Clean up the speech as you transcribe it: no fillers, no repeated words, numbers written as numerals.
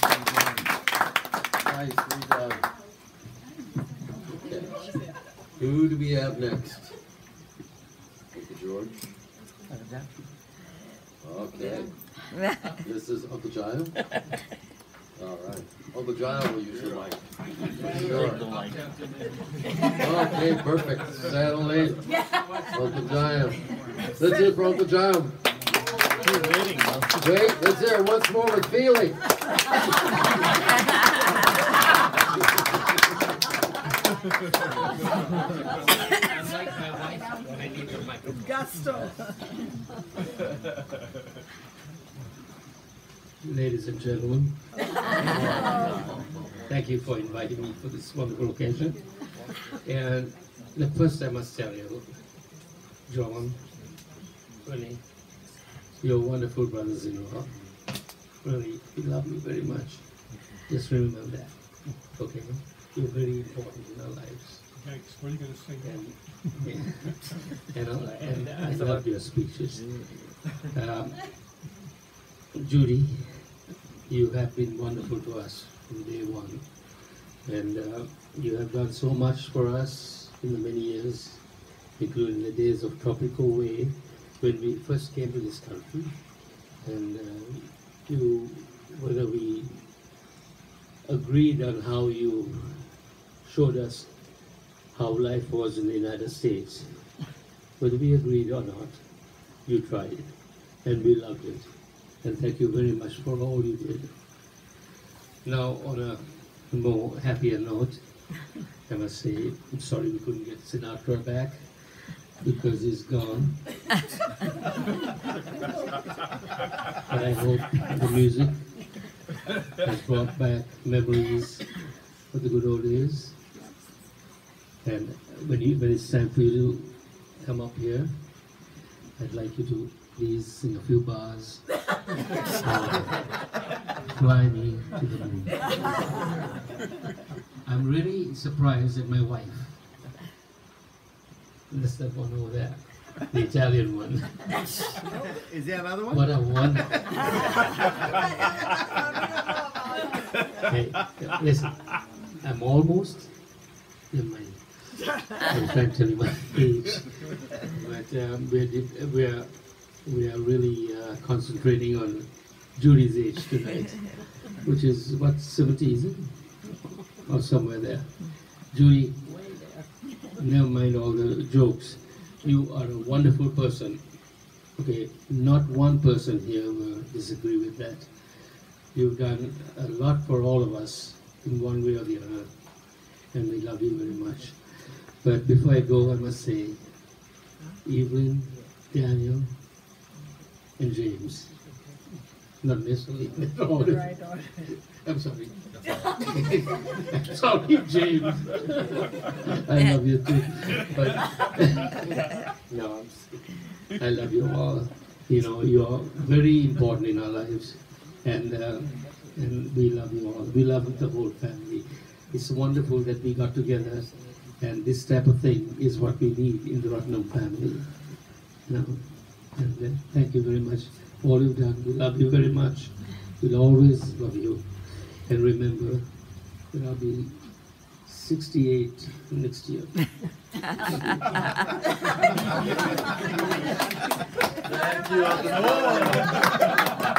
Nicely done. Okay. Who do we have next? Uncle George. Okay. This is Uncle Jayam. All right. Uncle Jayam will use the mic. Sure. Okay, perfect. Settle in. Uncle Jayam. Let's hear for Uncle Jayam. Wait, let's hear it once more with feeling. Gusto. Ladies and gentlemen, thank you for inviting me for this wonderful occasion. And the first I must tell you, John, Rennie, you're wonderful brothers-in-law. Really, you love me very much. Just remember that, okay? You're very important in our lives. Thanks. What are you going to sing? And I love your speeches. Judy, you have been wonderful to us from day one. And you have done so much for us in the many years, including the days of Tropical Way, when we first came to this country. And whether we agreed on how you showed us how life was in the United States, whether we agreed or not, you tried it, and we loved it. And thank you very much for all you did. Now, on a more happier note, I must say, I'm sorry we couldn't get Sinatra back, because he's gone. But I hope the music has brought back memories of the good old days. And when it's time for you to come up here, I'd like you to please sing a few bars. Fly me to the moon. I'm really surprised at my wife. That's that one over there, the Italian one. Is there another one? What a wonder. Hey, listen, I'm almost in my, I'm trying to tell you my age, but we are really concentrating on Judy's age tonight, which is what, 70, is it? Or somewhere there. Judy, never mind all the jokes. You are a wonderful person. Okay, not one person here will disagree with that. You've done a lot for all of us in one way or the other, and we love you very much. But before I go, I must say, Evelyn, Daniel, and James. Not necessarily. Right. I'm sorry. I'm sorry, James. I love you too. But no, I'm just kidding. I love you all. You know, you are very important in our lives, and we love you all. We love the whole family. It's wonderful that we got together, and this type of thing is what we need in the Ratnam family. You know, and thank you very much for all you've done. We love you very much. We'll always love you. And remember that I'll be 68 next year. Thank you, Uncle.